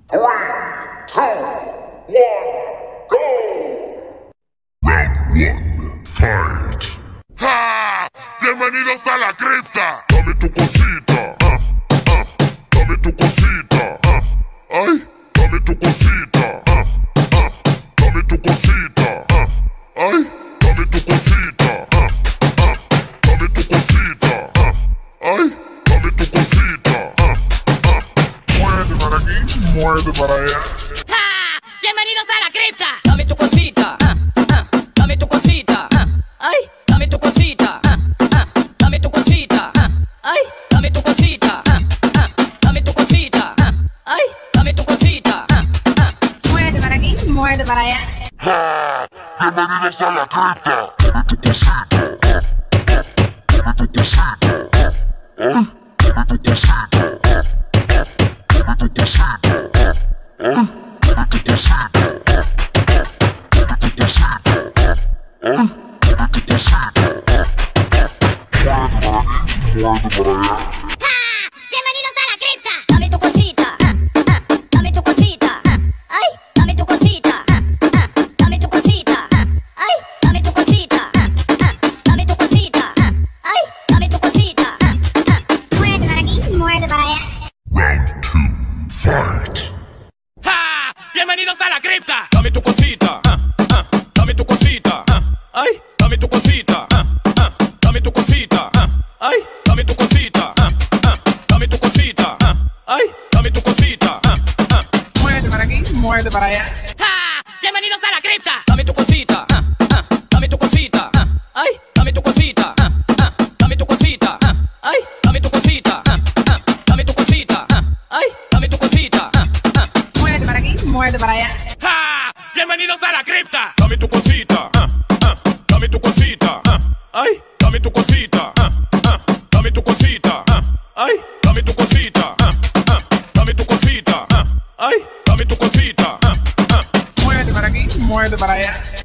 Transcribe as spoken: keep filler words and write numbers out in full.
Three, two, one, go! Round one, fight. ¡Ja! Bienvenidos a la cripta. Dame tu cosita, ah, ah. Dame tu cosita, ah. Ay, dame tu cosita, ah, ah. Dame tu cosita, ah. Ay, dame tu cosita, ah, ah. Dame tu cosita, ah. Ay, dame tu cosita, ah, ah. Muerde para aquí, muerde para allá. ¡Ja! Bienvenidos a la cripta. Dame tu cosita, ah, ah. Dame tu cosita, ah. Ay, dame tu cosita, ah, ah. Dame tu cosita, ah. Ay, dame tu cosita, ah, ah. Dame tu cosita, ah. Ay, dame tu cosita, ah, ah. Muerde para aquí, muerde para allá. ¡Ja! Bienvenidos a la cripta. Dame tu cosita, ah, ah. Dame tu cosita, ah. Ay, dame tu cosita, ah, ah. Dame tu cosita, ah. Ay, dame tu cosita, ah, ah. Dame tu cosita, ah. Ay, dame tu cosita, ah, ah. Muerde para aquí, muerde para allá. ¡Ja! Bienvenidos a la cripta. Dame tu cosita, ah, ah. Dame tu cosita, ah. Ay, dame tu cosita, ah, ah. Dame tu cosita, ah. Ay, dame tu cosita, ah, ah. Dame tu cosita, ah. Ay, dame tu cosita, ah, ah. Muerde para aquí, muerde para allá. Round two, fight. ¡Ja! Bienvenidos a la cripta. Dame tu cosita, ah, ah. Dame tu cosita, ah. Ay, dame tu cosita, ah, ah. Dame tu cosita, ah. Ay, dame tu cosita, ah, ah. Dame tu cosita, ah. Ay, dame tu cosita, ah, ah. Muerde para aquí, muerde para allá. ¡Ja! Bienvenidos a la cripta. Dame tu cosita, ah, ah. Dame tu cosita, ah. Ay, dame tu cosita, ah, ah. Dame tu cosita, ah. Ay, dame tu cosita, ah, ah. Dame tu cosita, ah. Ay, dame tu cosita, ah, ah. Muerde para aquí, muerde para allá. ¡Ja! Bienvenidos a la cripta. Dame tu cosita, ah, ah. Dame tu cosita, ah. Ay, dame tu cosita, ah, ah. Dame tu cosita, ah. Ay, dame tu cosita, ah, ah. Dame tu cosita, ah. Ay, dame tu cosita, ah, ah. Muerde para aquí, muerde para allá.